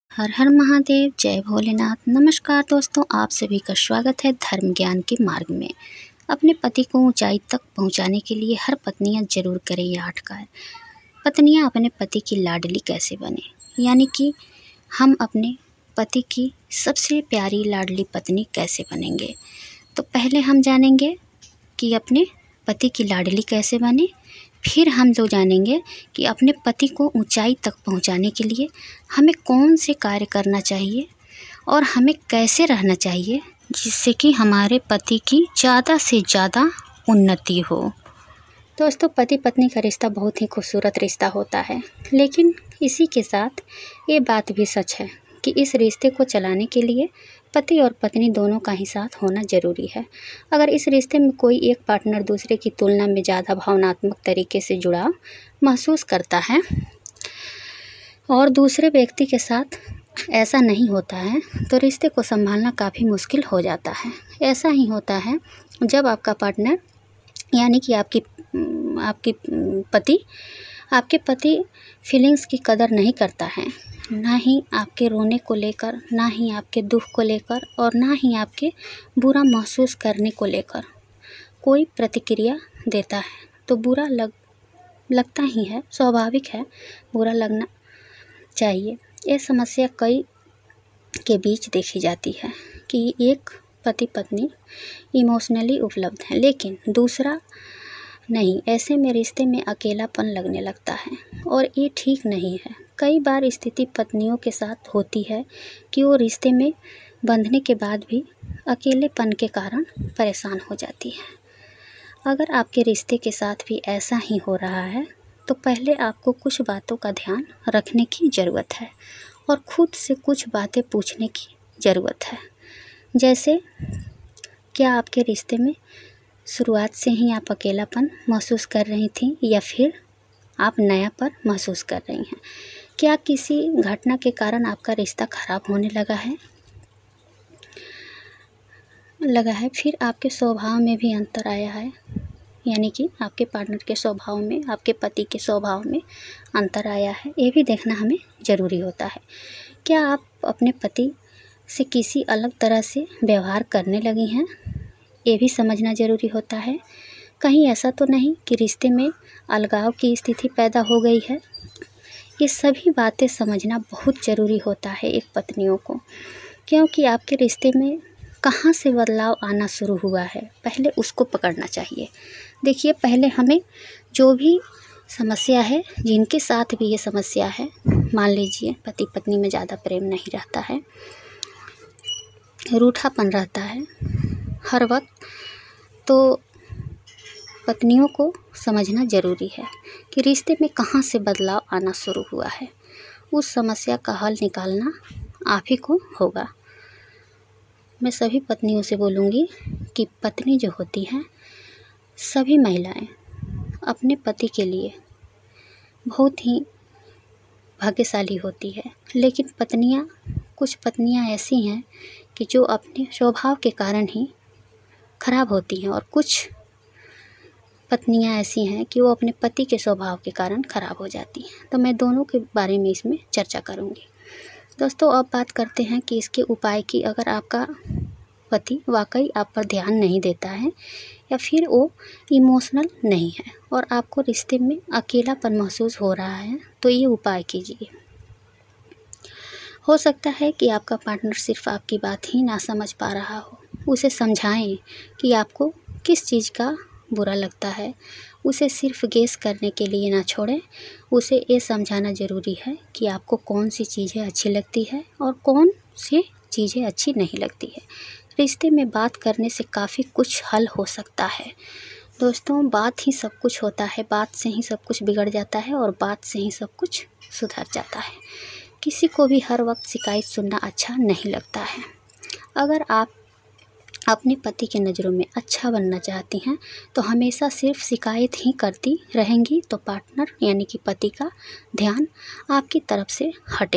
हर हर महादेव, जय भोलेनाथ। नमस्कार दोस्तों, आप सभी का स्वागत है धर्म ज्ञान के मार्ग में। अपने पति को ऊंचाई तक पहुंचाने के लिए हर पत्नियां जरूर करें ये 8 कार्य। पत्नियां अपने पति की लाडली कैसे बने, यानी कि हम अपने पति की सबसे प्यारी लाडली पत्नी कैसे बनेंगे। तो पहले हम जानेंगे कि अपने पति की लाडली कैसे बने, फिर हम जो जानेंगे कि अपने पति को ऊंचाई तक पहुंचाने के लिए हमें कौन से कार्य करना चाहिए और हमें कैसे रहना चाहिए जिससे कि हमारे पति की ज़्यादा से ज़्यादा उन्नति हो। दोस्तों, पति पत्नी का रिश्ता बहुत ही खूबसूरत रिश्ता होता है, लेकिन इसी के साथ ये बात भी सच है कि इस रिश्ते को चलाने के लिए पति और पत्नी दोनों का ही साथ होना ज़रूरी है। अगर इस रिश्ते में कोई एक पार्टनर दूसरे की तुलना में ज़्यादा भावनात्मक तरीके से जुड़ाव महसूस करता है और दूसरे व्यक्ति के साथ ऐसा नहीं होता है, तो रिश्ते को संभालना काफ़ी मुश्किल हो जाता है। ऐसा ही होता है जब आपका पार्टनर यानी कि आपके पति फीलिंग्स की कदर नहीं करता है, ना ही आपके रोने को लेकर, ना ही आपके दुख को लेकर और ना ही आपके बुरा महसूस करने को लेकर कोई प्रतिक्रिया देता है, तो बुरा लगता ही है, स्वाभाविक है, बुरा लगना चाहिए। ये समस्या कई के बीच देखी जाती है कि एक पति पत्नी इमोशनली उपलब्ध है लेकिन दूसरा नहीं। ऐसे में रिश्ते में अकेलापन लगने लगता है और ये ठीक नहीं है। कई बार स्थिति पत्नियों के साथ होती है कि वो रिश्ते में बंधने के बाद भी अकेलेपन के कारण परेशान हो जाती है। अगर आपके रिश्ते के साथ भी ऐसा ही हो रहा है तो पहले आपको कुछ बातों का ध्यान रखने की ज़रूरत है और खुद से कुछ बातें पूछने की ज़रूरत है। जैसे, क्या आपके रिश्ते में शुरुआत से ही आप अकेलापन महसूस कर रही थी या फिर आप नयापन महसूस कर रही हैं? क्या किसी घटना के कारण आपका रिश्ता खराब होने लगा है? फिर आपके स्वभाव में भी अंतर आया है, यानी कि आपके पार्टनर के स्वभाव में, आपके पति के स्वभाव में अंतर आया है, ये भी देखना हमें ज़रूरी होता है। क्या आप अपने पति से किसी अलग तरह से व्यवहार करने लगी हैं, ये भी समझना ज़रूरी होता है। कहीं ऐसा तो नहीं कि रिश्ते में अलगाव की स्थिति पैदा हो गई है। ये सभी बातें समझना बहुत ज़रूरी होता है एक पत्नियों को, क्योंकि आपके रिश्ते में कहाँ से बदलाव आना शुरू हुआ है, पहले उसको पकड़ना चाहिए। देखिए, पहले हमें जो भी समस्या है, जिनके साथ भी ये समस्या है, मान लीजिए पति पत्नी में ज़्यादा प्रेम नहीं रहता है, रूठापन रहता है हर वक्त, तो पत्नियों को समझना ज़रूरी है कि रिश्ते में कहाँ से बदलाव आना शुरू हुआ है। उस समस्या का हल निकालना आप ही को होगा। मैं सभी पत्नियों से बोलूँगी कि पत्नी जो होती हैं, सभी महिलाएं अपने पति के लिए बहुत ही भाग्यशाली होती है, लेकिन कुछ पत्नियां ऐसी हैं कि जो अपने स्वभाव के कारण ही खराब होती हैं और कुछ पत्नियां ऐसी हैं कि वो अपने पति के स्वभाव के कारण खराब हो जाती हैं। तो मैं दोनों के बारे में इसमें चर्चा करूँगी। दोस्तों, अब बात करते हैं कि इसके उपाय की। अगर आपका पति वाकई आप पर ध्यान नहीं देता है या फिर वो इमोशनल नहीं है और आपको रिश्ते में अकेलापन महसूस हो रहा है, तो ये उपाय कीजिए। हो सकता है कि आपका पार्टनर सिर्फ आपकी बात ही ना समझ पा रहा हो। उसे समझाएं कि आपको किस चीज़ का बुरा लगता है। उसे सिर्फ गेस करने के लिए ना छोड़ें। उसे ये समझाना ज़रूरी है कि आपको कौन सी चीज़ें अच्छी लगती है और कौन सी चीज़ें अच्छी नहीं लगती है। रिश्ते में बात करने से काफ़ी कुछ हल हो सकता है। दोस्तों, बात ही सब कुछ होता है, बात से ही सब कुछ बिगड़ जाता है और बात से ही सब कुछ सुधर जाता है। किसी को भी हर वक्त शिकायत सुनना अच्छा नहीं लगता है। अगर आप अपने पति की नज़रों में अच्छा बनना चाहती हैं तो हमेशा सिर्फ शिकायत ही करती रहेंगी तो पार्टनर यानी कि पति का ध्यान आपकी तरफ से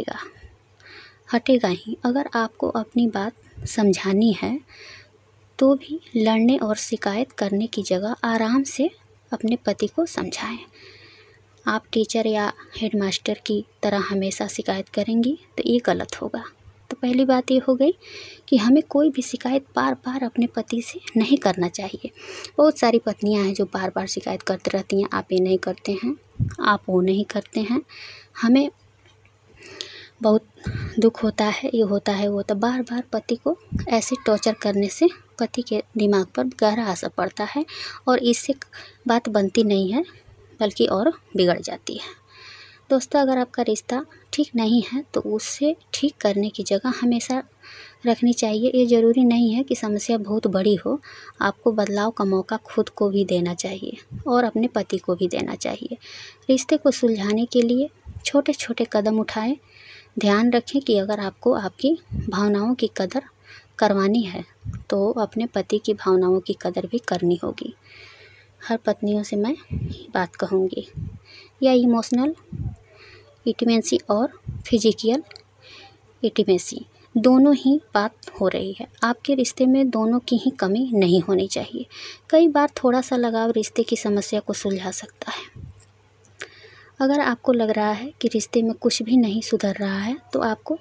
हटेगा ही। अगर आपको अपनी बात समझानी है तो भी लड़ने और शिकायत करने की जगह आराम से अपने पति को समझाएं। आप टीचर या हेडमास्टर की तरह हमेशा शिकायत करेंगी तो ये गलत होगा। तो पहली बात ये हो गई कि हमें कोई भी शिकायत बार बार अपने पति से नहीं करना चाहिए। बहुत सारी पत्नियां हैं जो बार बार शिकायत करती रहती हैं, आप ये नहीं करते हैं, आप वो नहीं करते हैं। हमें बहुत दुख होता है, ये होता है वो, तो बार बार पति को ऐसे टॉर्चर करने से पति के दिमाग पर गहरा असर पड़ता है और इससे बात बनती नहीं है बल्कि और बिगड़ जाती है। दोस्तों, अगर आपका रिश्ता ठीक नहीं है तो उससे ठीक करने की जगह हमेशा रखनी चाहिए। ये ज़रूरी नहीं है कि समस्या बहुत बड़ी हो, आपको बदलाव का मौका खुद को भी देना चाहिए और अपने पति को भी देना चाहिए। रिश्ते को सुलझाने के लिए छोटे छोटे कदम उठाएं। ध्यान रखें कि अगर आपको आपकी भावनाओं की कदर करवानी है तो अपने पति की भावनाओं की कदर भी करनी होगी। हर पत्नियों से मैं बात कहूँगी, या इमोशनल इंटीमेसी और फिजिकल इंटीमेसी दोनों ही बात हो रही है। आपके रिश्ते में दोनों की ही कमी नहीं होनी चाहिए। कई बार थोड़ा सा लगाव रिश्ते की समस्या को सुलझा सकता है। अगर आपको लग रहा है कि रिश्ते में कुछ भी नहीं सुधर रहा है तो आपको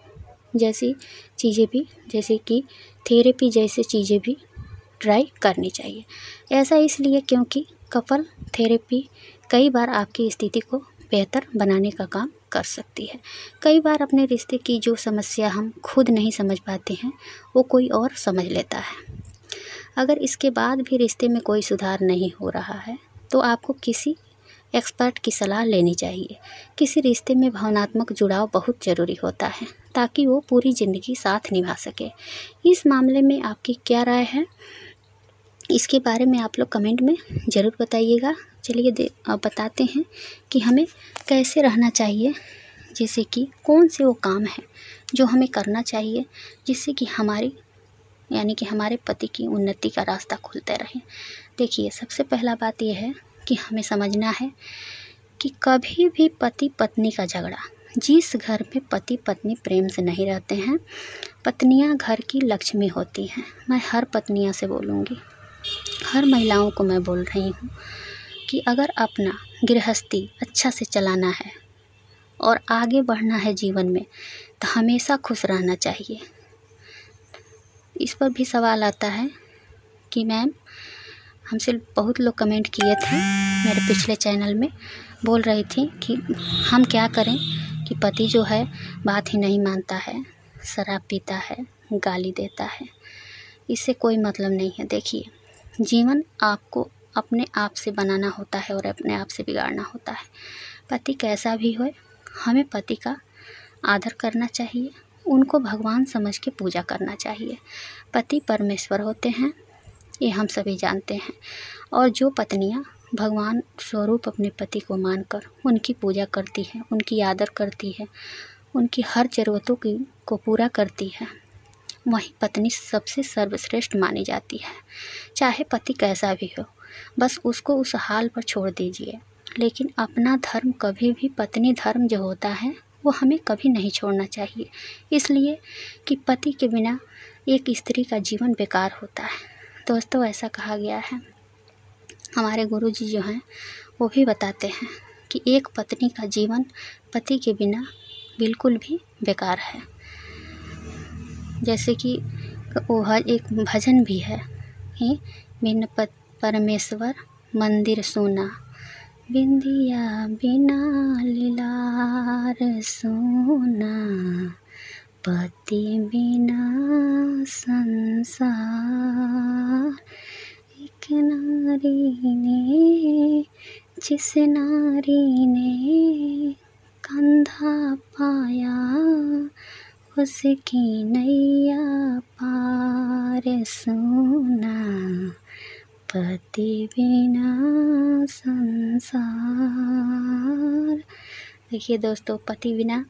जैसे कि थेरेपी जैसी चीज़ें भी ट्राई करनी चाहिए। ऐसा इसलिए क्योंकि कपल थेरेपी कई बार आपकी स्थिति को बेहतर बनाने का काम कर सकती है। कई बार अपने रिश्ते की जो समस्या हम खुद नहीं समझ पाते हैं वो कोई और समझ लेता है। अगर इसके बाद भी रिश्ते में कोई सुधार नहीं हो रहा है तो आपको किसी एक्सपर्ट की सलाह लेनी चाहिए। किसी रिश्ते में भावनात्मक जुड़ाव बहुत ज़रूरी होता है ताकि वो पूरी ज़िंदगी साथ निभा सके। इस मामले में आपकी क्या राय है, इसके बारे में आप लोग कमेंट में ज़रूर बताइएगा। चलिए बताते हैं कि हमें कैसे रहना चाहिए, जैसे कि कौन से वो काम हैं जो हमें करना चाहिए जिससे कि हमारे पति की उन्नति का रास्ता खुलते रहे। देखिए, सबसे पहला बात यह है कि हमें समझना है कि कभी भी पति पत्नी का झगड़ा, जिस घर में पति पत्नी प्रेम से नहीं रहते हैं, पत्नियां घर की लक्ष्मी होती हैं। मैं हर पत्नियां से बोलूँगी, हर महिलाओं को मैं बोल रही हूँ कि अगर अपना गृहस्थी अच्छा से चलाना है और आगे बढ़ना है जीवन में तो हमेशा खुश रहना चाहिए। इस पर भी सवाल आता है कि मैम, हमसे बहुत लोग कमेंट किए थे मेरे पिछले चैनल में, बोल रही थी कि हम क्या करें कि पति जो है बात ही नहीं मानता है, शराब पीता है, गाली देता है। इससे कोई मतलब नहीं है। देखिए, जीवन आपको अपने आप से बनाना होता है और अपने आप से बिगाड़ना होता है। पति कैसा भी हो, हमें पति का आदर करना चाहिए, उनको भगवान समझ के पूजा करना चाहिए। पति परमेश्वर होते हैं, ये हम सभी जानते हैं। और जो पत्नियां भगवान स्वरूप अपने पति को मानकर उनकी पूजा करती हैं, उनकी आदर करती है, उनकी हर ज़रूरतों को पूरा करती है, वही पत्नी सबसे सर्वश्रेष्ठ मानी जाती है। चाहे पति कैसा भी हो, बस उसको उस हाल पर छोड़ दीजिए। लेकिन अपना धर्म कभी भी, पत्नी धर्म जो होता है वो हमें कभी नहीं छोड़ना चाहिए, इसलिए कि पति के बिना एक स्त्री का जीवन बेकार होता है। दोस्तों, ऐसा कहा गया है, हमारे गुरुजी जो हैं वो भी बताते हैं कि एक पत्नी का जीवन पति के बिना बिल्कुल भी बेकार है। जैसे कि वो एक भजन भी है कि बिन परमेश्वर मंदिर सोना, बिंदिया बिना लीलार सोना, पति बिना संसार। एक नारी ने, जिस नारी ने कंधा पाया, उसकी नैया पार सोना, पति बिना संसार। देखिए दोस्तों, पति बिना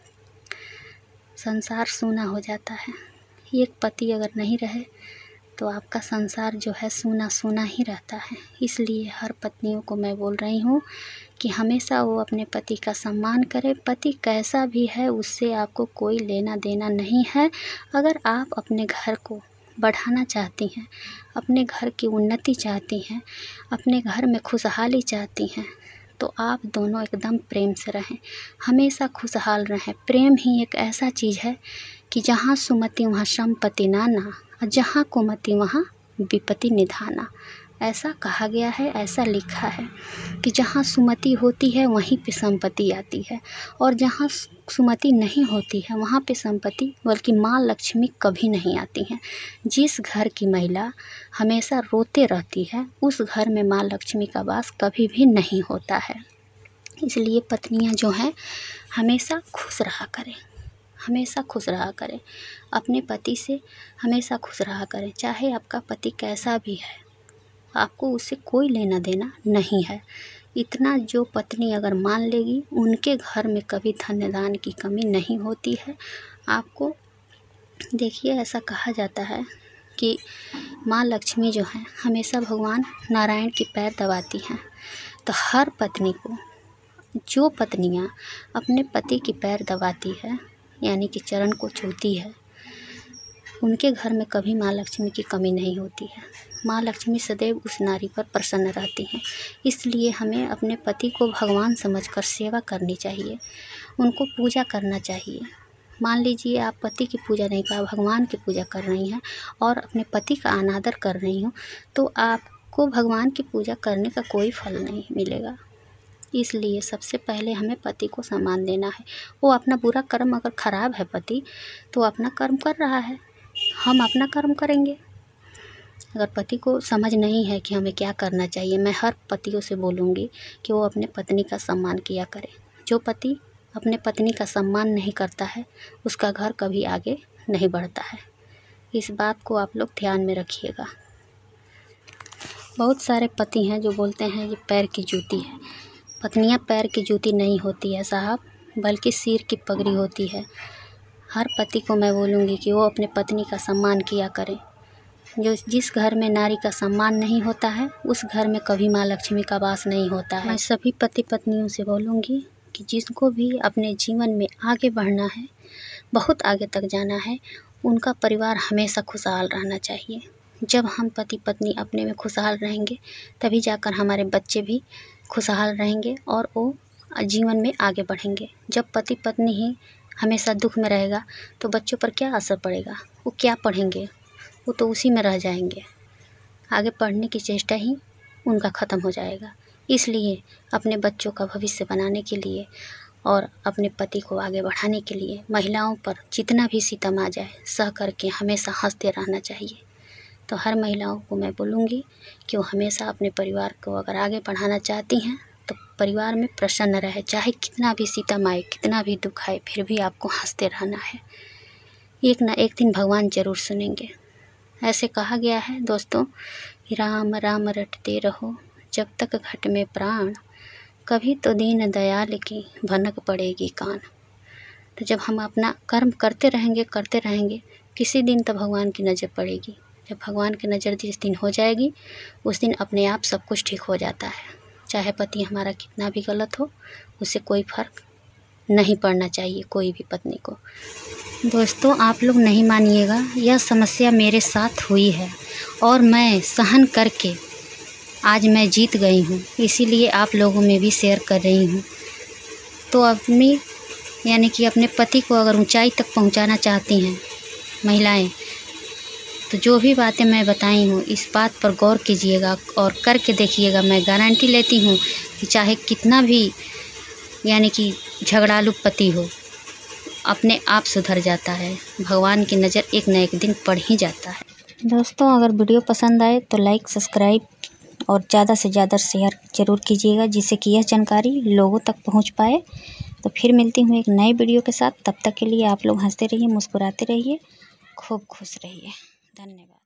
संसार सूना हो जाता है। एक पति अगर नहीं रहे तो आपका संसार जो है सूना सूना ही रहता है। इसलिए हर पत्नियों को मैं बोल रही हूँ कि हमेशा वो अपने पति का सम्मान करें। पति कैसा भी है उससे आपको कोई लेना देना नहीं है। अगर आप अपने घर को बढ़ाना चाहती हैं, अपने घर की उन्नति चाहती हैं, अपने घर में खुशहाली चाहती हैं, तो आप दोनों एकदम प्रेम से रहें, हमेशा खुशहाल रहें। प्रेम ही एक ऐसा चीज़ है कि जहाँ सुमति वहाँ संपत्ति नाना, और जहाँ कुमति वहाँ विपत्ति निधाना। ऐसा कहा गया है, ऐसा लिखा है कि जहाँ सुमति होती है वहीं पे संपत्ति आती है, और जहाँ सुमति नहीं होती है वहाँ पे संपत्ति बल्कि माँ लक्ष्मी कभी नहीं आती हैं। जिस घर की महिला हमेशा रोते रहती है उस घर में माँ लक्ष्मी का वास कभी भी नहीं होता है। इसलिए पत्नियाँ जो हैं हमेशा खुश रहा करें, हमेशा खुश रहा करें, अपने पति से हमेशा खुश रहा करें। चाहे आपका पति कैसा भी है, आपको उससे कोई लेना देना नहीं है। इतना जो पत्नी अगर मान लेगी, उनके घर में कभी धन दान की कमी नहीं होती है। आपको देखिए, ऐसा कहा जाता है कि माँ लक्ष्मी जो है हमेशा भगवान नारायण के पैर दबाती हैं। तो हर पत्नी को, जो पत्नियाँ अपने पति के पैर दबाती है यानी कि चरण को छूती है, उनके घर में कभी माँ लक्ष्मी की कमी नहीं होती है। माँ लक्ष्मी सदैव उस नारी पर प्रसन्न रहती हैं। इसलिए हमें अपने पति को भगवान समझकर सेवा करनी चाहिए, उनको पूजा करना चाहिए। मान लीजिए आप पति की पूजा नहीं कर, भगवान की पूजा कर रही हैं और अपने पति का अनादर कर रही हो, तो आपको भगवान की पूजा करने का कोई फल नहीं मिलेगा। इसलिए सबसे पहले हमें पति को सम्मान देना है। वो अपना बुरा कर्म, अगर ख़राब है पति तो अपना कर्म कर रहा है, हम अपना कर्म करेंगे। अगर पति को समझ नहीं है कि हमें क्या करना चाहिए, मैं हर पतियों से बोलूँगी कि वो अपने पत्नी का सम्मान किया करें। जो पति अपने पत्नी का सम्मान नहीं करता है उसका घर कभी आगे नहीं बढ़ता है। इस बात को आप लोग ध्यान में रखिएगा। बहुत सारे पति हैं जो बोलते हैं ये पैर की जूती है। पत्नियां पैर की जूती नहीं होती है साहब, बल्कि सिर की पगड़ी होती है। हर पति को मैं बोलूँगी कि वो अपने पत्नी का सम्मान किया करें। जिस घर में नारी का सम्मान नहीं होता है उस घर में कभी माँ लक्ष्मी का वास नहीं होता है। मैं सभी पति पत्नियों से बोलूँगी कि जिसको भी अपने जीवन में आगे बढ़ना है, बहुत आगे तक जाना है, उनका परिवार हमेशा खुशहाल रहना चाहिए। जब हम पति पत्नी अपने में खुशहाल रहेंगे तभी जाकर हमारे बच्चे भी खुशहाल रहेंगे और वो जीवन में आगे बढ़ेंगे। जब पति पत्नी ही हमेशा दुख में रहेगा तो बच्चों पर क्या असर पड़ेगा, वो क्या पढ़ेंगे, वो तो उसी में रह जाएंगे। आगे पढ़ने की चेष्टा ही उनका ख़त्म हो जाएगा। इसलिए अपने बच्चों का भविष्य बनाने के लिए और अपने पति को आगे बढ़ाने के लिए महिलाओं पर जितना भी सितम आ जाए सह करके हमेशा हंसते रहना चाहिए। तो हर महिलाओं को मैं बोलूँगी कि वो हमेशा अपने परिवार को अगर आगे बढ़ाना चाहती हैं तो परिवार में प्रसन्न रहे। चाहे कितना भी सितम आए, कितना भी दुख आए, फिर भी आपको हंसते रहना है। एक ना एक दिन भगवान ज़रूर सुनेंगे। ऐसे कहा गया है दोस्तों कि राम राम रटते रहो जब तक घट में प्राण, कभी तो दीन दयाल की भनक पड़ेगी कान। तो जब हम अपना कर्म करते रहेंगे किसी दिन तो भगवान की नज़र पड़ेगी। जब भगवान की नज़र जिस दिन हो जाएगी उस दिन अपने आप सब कुछ ठीक हो जाता है। चाहे पति हमारा कितना भी गलत हो, उससे कोई फ़र्क नहीं पड़ना चाहिए कोई भी पत्नी को। दोस्तों आप लोग नहीं मानिएगा, यह समस्या मेरे साथ हुई है और मैं सहन करके आज मैं जीत गई हूँ। इसीलिए आप लोगों में भी शेयर कर रही हूँ। तो अपनी यानी कि अपने पति को अगर ऊंचाई तक पहुंचाना चाहती हैं महिलाएं, तो जो भी बातें मैं बताई हूँ इस बात पर गौर कीजिएगा और करके देखिएगा। मैं गारंटी लेती हूँ कि चाहे कितना भी यानी कि झगड़ालू पति हो, अपने आप सुधर जाता है। भगवान की नज़र एक न एक दिन पड़ ही जाता है। दोस्तों अगर वीडियो पसंद आए तो लाइक, सब्सक्राइब और ज़्यादा से ज़्यादा शेयर ज़रूर कीजिएगा, जिससे कि यह जानकारी लोगों तक पहुंच पाए। तो फिर मिलती हूँ एक नए वीडियो के साथ। तब तक के लिए आप लोग हंसते रहिए, मुस्कुराते रहिए, खूब खुश रहिए। धन्यवाद।